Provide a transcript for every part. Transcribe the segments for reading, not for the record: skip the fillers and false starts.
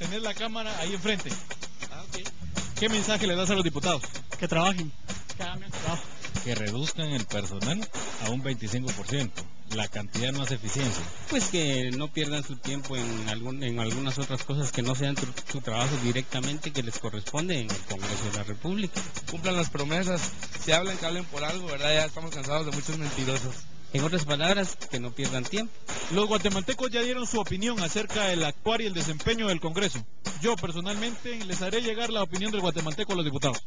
tener la cámara ahí enfrente. ¿Qué mensaje le das a los diputados? Que trabajen, que hagan bien su trabajo. Que reduzcan el personal a un 25%. La cantidad no hace eficiencia. Pues que no pierdan su tiempo en algunas otras cosas que no sean su trabajo directamente que les corresponde en el Congreso de la República. Cumplan las promesas, si hablan, que hablen por algo, ¿verdad? Ya estamos cansados de muchos mentirosos. En otras palabras, que no pierdan tiempo. Los guatemaltecos ya dieron su opinión acerca del actuar y el desempeño del Congreso. Yo personalmente les haré llegar la opinión del guatemalteco a los diputados.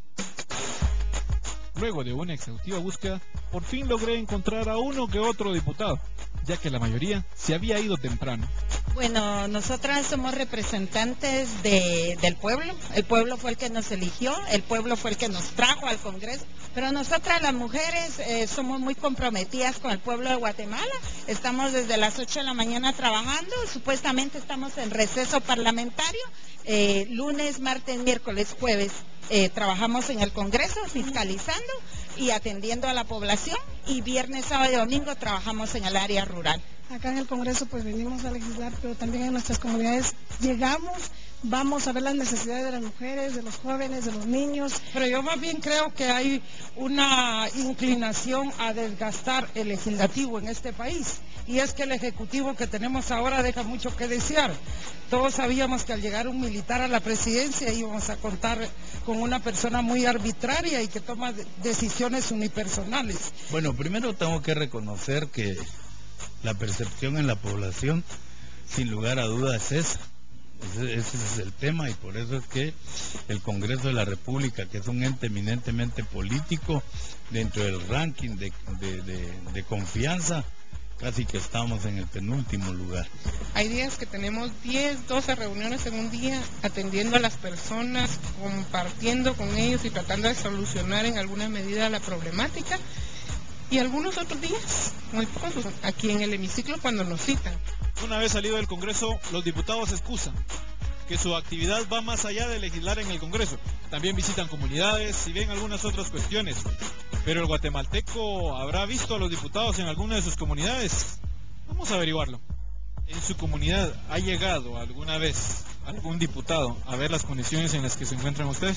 Luego de una exhaustiva búsqueda, por fin logré encontrar a uno que otro diputado, ya que la mayoría se había ido temprano. Bueno, nosotras somos representantes del pueblo. El pueblo fue el que nos eligió, el pueblo fue el que nos trajo al Congreso. Pero nosotras las mujeres somos muy comprometidas con el pueblo de Guatemala. Estamos desde las 8 de la mañana trabajando, supuestamente estamos en receso parlamentario. Lunes, martes, miércoles, jueves trabajamos en el Congreso fiscalizando y atendiendo a la población, y viernes, sábado y domingo trabajamos en el área rural. Acá en el Congreso pues venimos a legislar, pero también en nuestras comunidades llegamos, vamos a ver las necesidades de las mujeres, de los jóvenes, de los niños. Pero yo más bien creo que hay una inclinación a desgastar el legislativo en este país, y es que el ejecutivo que tenemos ahora deja mucho que desear. Todos sabíamos que al llegar un militar a la presidencia íbamos a contar con una persona muy arbitraria y que toma decisiones unipersonales. Bueno, primero tengo que reconocer que la percepción en la población, sin lugar a dudas, es esa. Ese es el tema, y por eso es que el Congreso de la República, que es un ente eminentemente político, dentro del ranking de confianza, casi que estamos en el penúltimo lugar. Hay días que tenemos 10, 12 reuniones en un día, atendiendo a las personas, compartiendo con ellos y tratando de solucionar en alguna medida la problemática. Y algunos otros días, muy pocos, aquí en el hemiciclo cuando nos citan. Una vez salido del Congreso, los diputados excusan que su actividad va más allá de legislar en el Congreso. También visitan comunidades y ven algunas otras cuestiones. Pero el guatemalteco habrá visto a los diputados en alguna de sus comunidades. Vamos a averiguarlo. ¿En su comunidad ha llegado alguna vez algún diputado a ver las condiciones en las que se encuentran ustedes?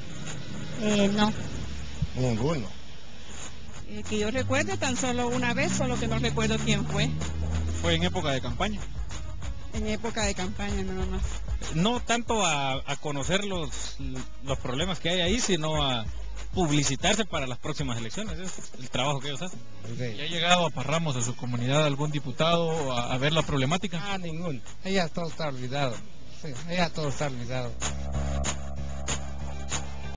No. Ninguno. Que yo recuerde tan solo una vez, solo que no recuerdo quién fue. ¿Fue en época de campaña? En época de campaña nada más. No tanto a conocer los problemas que hay ahí, sino a publicitarse para las próximas elecciones. Es el trabajo que ellos hacen. ¿Ya ha llegado a Parramos, a su comunidad, algún diputado a ver la problemática? Ninguno. Ella todo está olvidado. Sí, ella todo está olvidado.